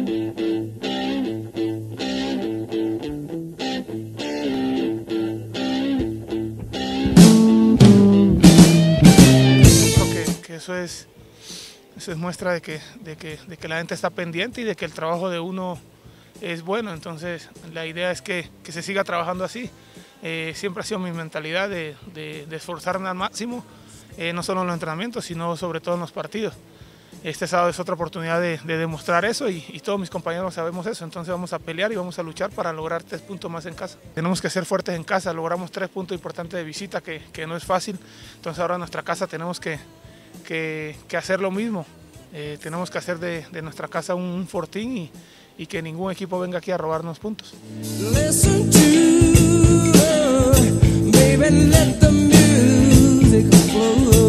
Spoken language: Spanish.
Eso es muestra de que la gente está pendiente y de que el trabajo de uno es bueno. Entonces la idea es que se siga trabajando así. Siempre ha sido mi mentalidad de esforzarme al máximo, no solo en los entrenamientos, sino sobre todo en los partidos. Este sábado es otra oportunidad de demostrar eso y todos mis compañeros sabemos eso. Entonces vamos a pelear y vamos a luchar para lograr 3 puntos más en casa. Tenemos que ser fuertes en casa, logramos 3 puntos importantes de visita que no es fácil. Entonces ahora en nuestra casa tenemos que hacer lo mismo. Tenemos que hacer de nuestra casa un fortín y que ningún equipo venga aquí a robarnos puntos. Listen to her, baby, let the music flow.